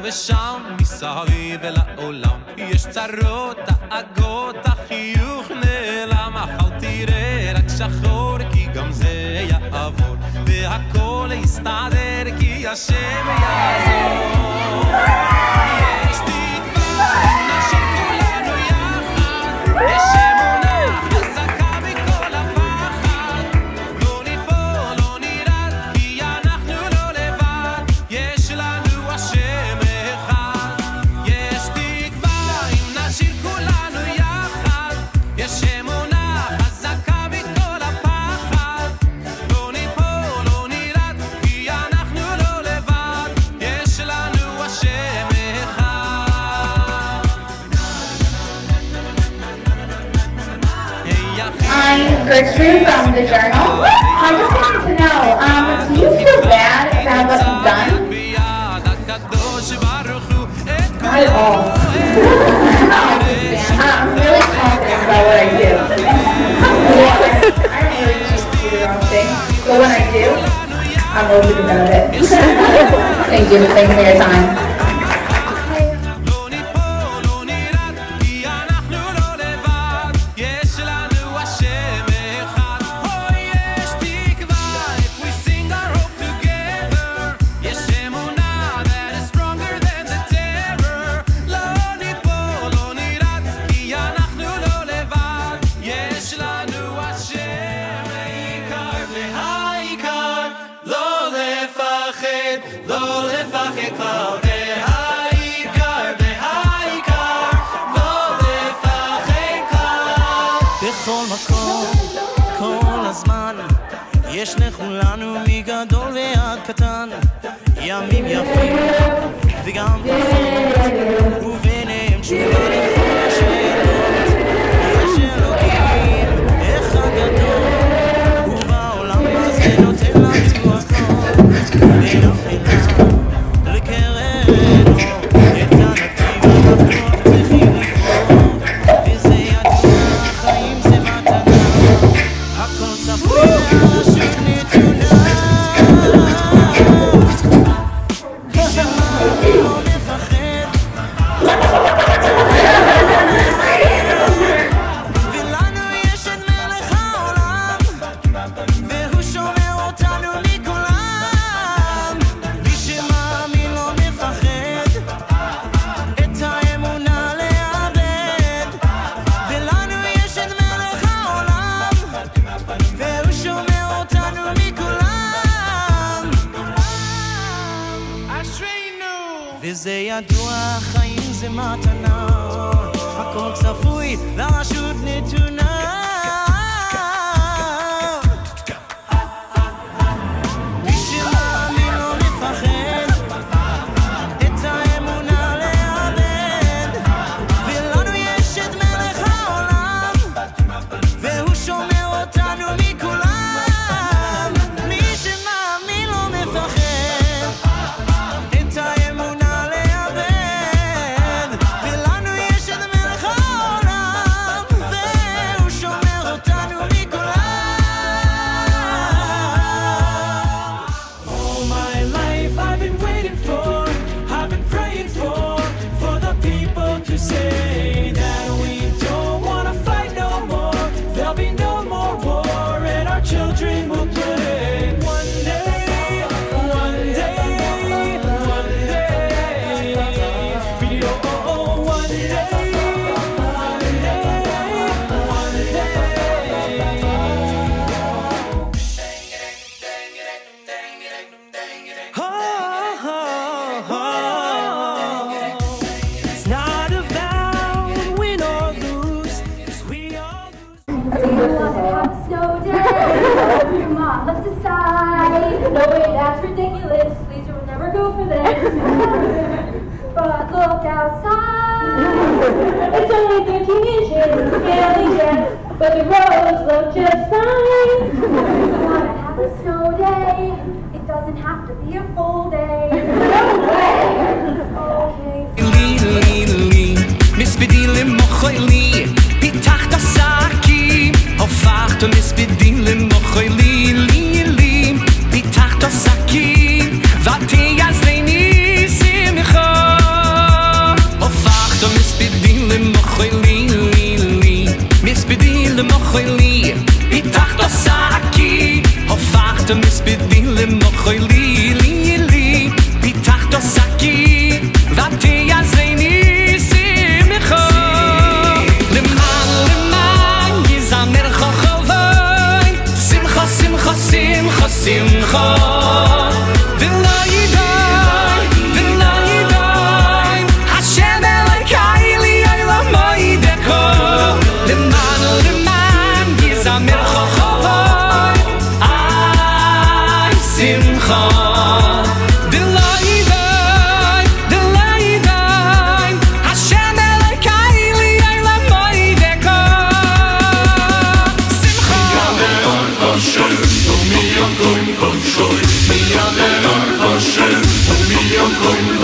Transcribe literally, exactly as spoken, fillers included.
ושם מסביב אל העולם יש צרות, דאגות, החיוך נעלם, אך אל תראה רק שחור כי גם זה יעבור והכל יסתדר כי השם יעזור. יש תקווה, נשאיר כולנו יחד, יש אמונה חזקה מכל הפחד, לא ניפול, לא נרד כי אנחנו לא לבד, יש לנו השם אחד. יש תקווה אם נשאיר כולנו יחד, יש אמונה חזקה מכל הפחד, לא ניפול, לא נרד כי אנחנו לא לבד, יש לנו השם אחד. I'm Gertrude from the Journal. I just wanted to know, um, do you feel bad about what you've done? Not at all. I'm really confident about what I do. I don't really choose to do the wrong thing, but when I do, I'm over the moon of it. Thank you. Thank you for your time. לא לפחד כבר והעיקר והעיקר לא לפחד כבר. בכל מקום כל הזמן יש לכולנו מגדול ועד קטן, ימים יפים וגם נכון וביניהם תשובה לכל השאלות. יש אלוקים אחד גדול ובעולם הזה נותן לנו הכל ונפילה לקראנו את הנתיב הנכון צריכים לבחור, וזה ידוע החיים זה מתנה, הכל צפוי לרשות נתונה. שמה לא מפחד ולנו יש את מלך העולם והוא שומר אותנו מכולם. מי שמאמין לא מפחד את האמונה לאבד, ולנו יש את מלך העולם והוא שומר אותנו מכולם. אשרינו וזה ידוע החיים זה מתנה, הכל צפוי לרשות נתונה. מי שמאמין לא מפחד את האמונה לאבד, ולנו יש את מלך העולם והוא שומר אותנו מכולם. מי שמאמין לא מפחד את האמונה לאבד, ולנו יש את מלך העולם והוא שומר אותנו מכולם. All my life I've been waiting for, I've been praying for, for the people to say that we don't wanna fight no more. There'll be no more war and our children will play. One day, one day, one day. We need oh, oh, oh, one day, one day, one day. Oh, oh, oh. It's not about win or lose, 'cause we all lose. Do you want to have a snow day? Your mom left aside. No way, that's ridiculous. Please don't never go for this. But look outside. It's only thirteen inches, barely dressed, but the roads look just fine. You want to have a snow day? It doesn't have to be a full day. No way. Okay. לי לי לי מספידים למוחי לי פיתחת שקים, הופכת מספידים למוחי לי לי לי פיתחת שקים ותהיה זליני שמחה. Un millón con con soy, millón de los José, un millón con